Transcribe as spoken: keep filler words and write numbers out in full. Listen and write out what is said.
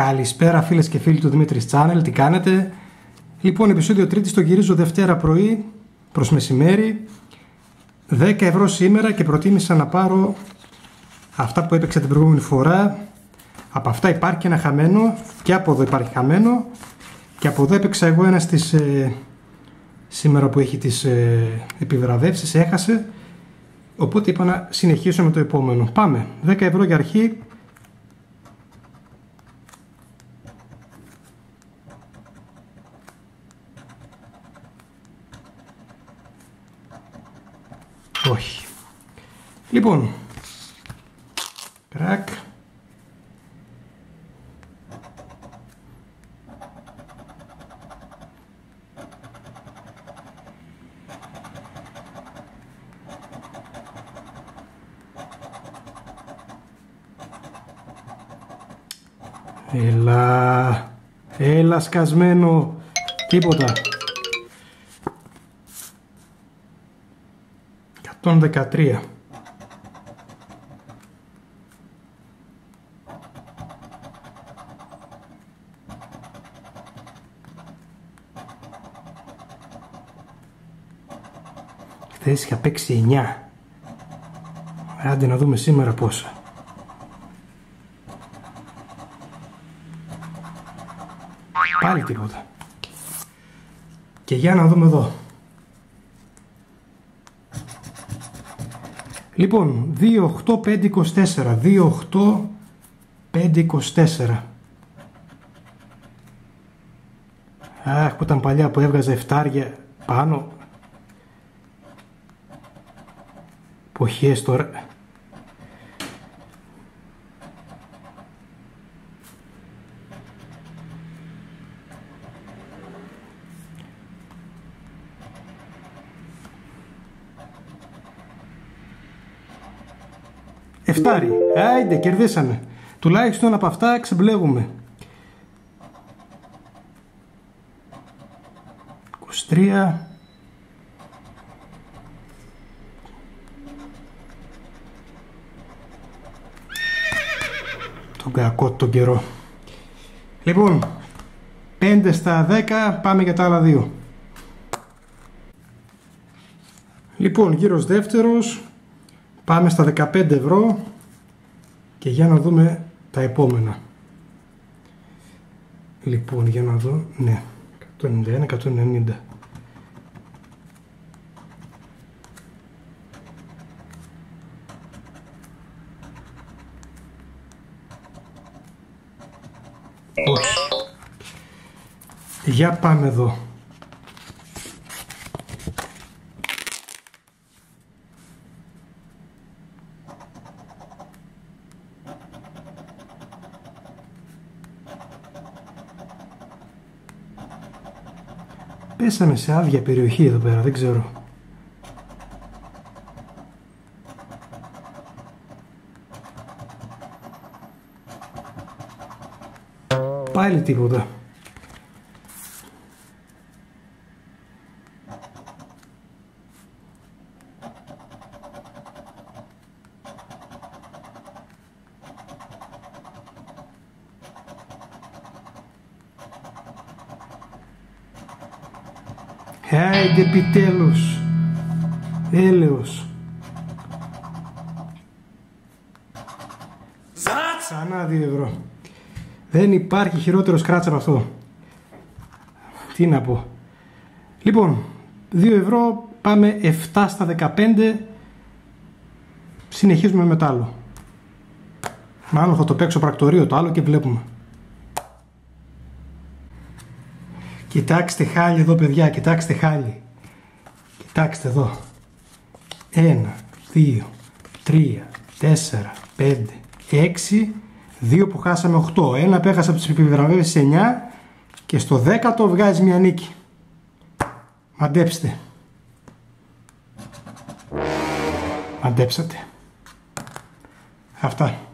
Καλησπέρα φίλες και φίλοι του Δημήτρης Channel, τι κάνετε? Λοιπόν, επεισόδιο τρίτη το γυρίζω Δευτέρα πρωί προς μεσημέρι. δέκα ευρώ σήμερα και προτίμησα να πάρω αυτά που έπαιξα την προηγούμενη φορά. Από αυτά υπάρχει και ένα χαμένο, και από εδώ υπάρχει χαμένο, και από εδώ έπαιξα εγώ ένα στις, ε, σήμερα που έχει τις ε, επιβραβεύσεις, έχασε. Οπότε είπα να συνεχίσω με το επόμενο. Πάμε, δέκα ευρώ για αρχή. Όχι. Λοιπόν, κρακ. Έλα, έλα σκασμένο, τίποτα. εκατόν δεκατρία. Χθες είχα παίξει εννιά. Άντε να δούμε σήμερα πόσα. Πάλι τίποτα. Και για να δούμε εδώ. Λοιπόν, δύο οκτώ πέντε είκοσι τέσσερα, δύο οκτώ πέντε είκοσι τέσσερα. Αχ, που ήταν παλιά που έβγαζε εφτάρια πάνω. Εποχές τώρα. Εφτάρι. Άιντε, κερδίσαμε. Τουλάχιστον από αυτά ξεμπλέγουμε. είκοσι τρία. Τον κακό τον καιρό. Λοιπόν, πέντε στα δέκα, πάμε για τα άλλα δύο. Λοιπόν, γύρος δεύτερος. Πάμε στα δεκαπέντε ευρώ και για να δούμε τα επόμενα. Λοιπόν, για να δω, ναι, εκατόν ενενήντα ένα, εκατόν ενενήντα. Όχι. Για πάμε εδώ. Πέσαμε σε άδεια περιοχή εδώ πέρα, δεν ξέρω. Πάλι τίποτα. Άιντε επιτέλους. Έλεος. Ξανά δύο ευρώ. Δεν υπάρχει χειρότερο σκράτς από αυτό. Τι να πω. Λοιπόν, δύο ευρώ, πάμε επτά στα δεκαπέντε. Συνεχίζουμε με το άλλο. Μάλλον θα το παίξω πρακτορείο το άλλο και βλέπουμε. Κοιτάξτε χάλι εδώ παιδιά, κοιτάξτε χάλι. Κοιτάξτε εδώ. Ένα, δύο, τρία, τέσσερα, πέντε, έξι, δύο που χάσαμε οκτώ. Ένα που έχασα από τις επιβραβεύσεις εννιά και στο δέκατο βγάζει μια νίκη. Μαντέψτε. Μαντέψατε. Αυτά.